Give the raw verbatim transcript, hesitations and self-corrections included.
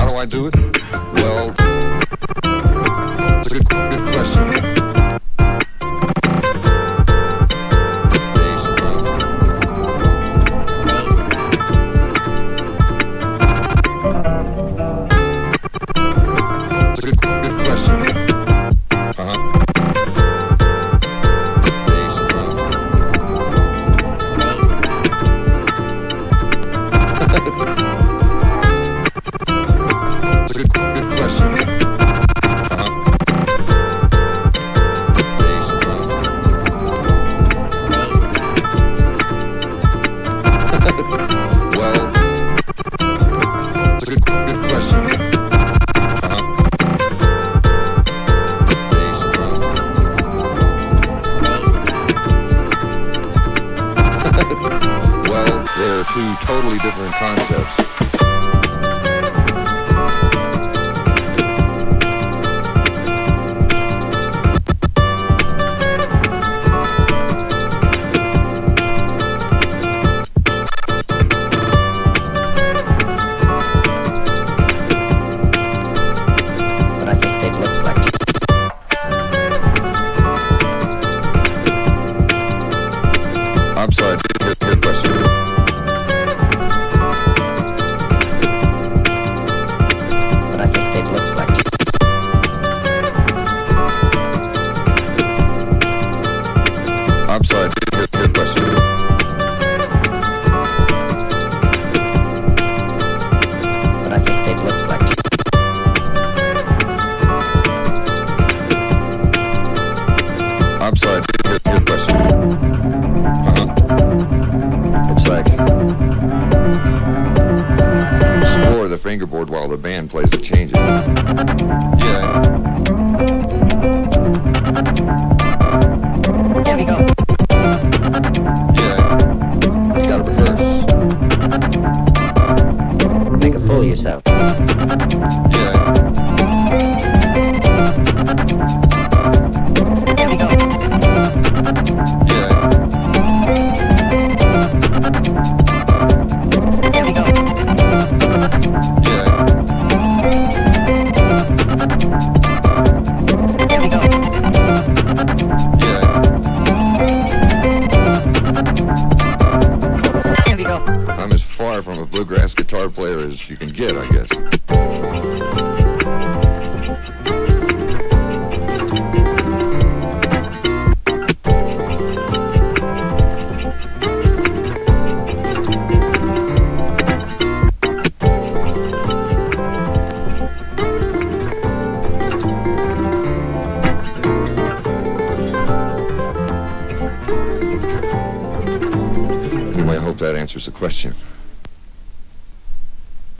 do I do it? Well, it's a good, good question. Dave's a clown. Dave's a clown. It's a good, good question. Uh-huh. Dave's a clown. Dave's a clown. It's a good, good question. Uh-huh. Dave's a clown. Dave's a clown. Well, it's a good, good question. Uh-huh. Dave's a clown. Dave's a clown. Well, they're two totally different concepts. But I think they look like. I'm sorry, I didn't hear your question. But I think they look like. I'm sorry, I didn't hear your question. But I think they look like. I'm sorry, I didn't hear your question. Uh-huh. Looks like score the fingerboard while the band plays the changes. Yeah. There we go. Yeah. You gotta rehearse. Make a fool of yourself. Yeah. There we go. Yeah. There we go. Yeah. There we go. Yeah. There we go. I'm as far from a bluegrass guitar player as you can get, I guess. Anyway, I hope that answers the question.